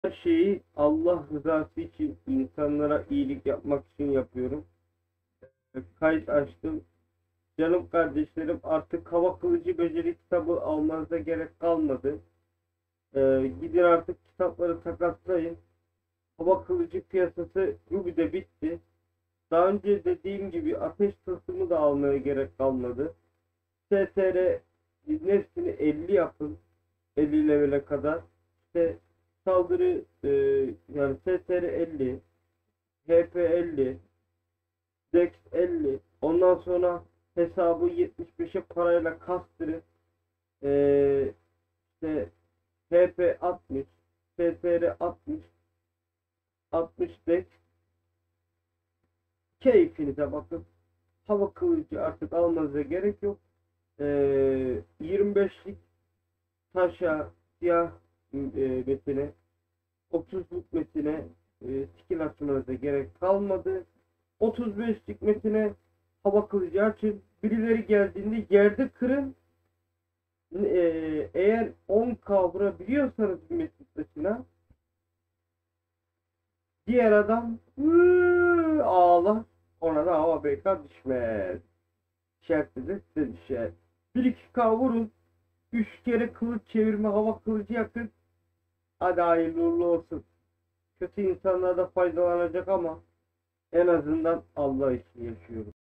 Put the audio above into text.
Her şeyi Allah rızası için, insanlara iyilik yapmak için yapıyorum. Kayıt açtım. Canım kardeşlerim, artık hava kılıcı beceri kitabı almanıza gerek kalmadı. Gidin artık kitapları takaslayın. Hava kılıcı piyasası Ruby'de bitti. Daha önce dediğim gibi ateş tılsımı da almaya gerek kalmadı. STR nesini 50 yapın. 50 level'e kadar. İşte saldırı yani STR 50, HP 50, Dex 50. Ondan sonra hesabı 75'e parayla kastırın. İşte HP 60, STR 60, 60 Dex. Keyfinize bakın. Hava kılıcı artık almanıza gerek yok. 25'lik taşa, siyah metine, 30'luk metine skill açmanıza gerek kalmadı. 35'lik metine hava kılıcı açın. Birileri geldiğinde yerde kırın. Eğer 10k vurabiliyorsanız bir metin taşına, diğer adam ağlar. Ona da hava BK düşmez. İşaretli de size düşer. 1-2k vurun. 3 kere kılıç çevirme hava kılıcı yakın. Hadi hayırlı uğurlu olsun. Kötü insanlar da faydalanacak ama en azından Allah için yaşıyoruz.